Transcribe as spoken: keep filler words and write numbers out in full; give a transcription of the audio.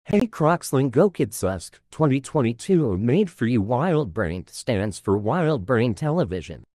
Hey CNrockslingokidssucks twenty twenty-two made for you. Wild Brain stands for Wild Brain Television.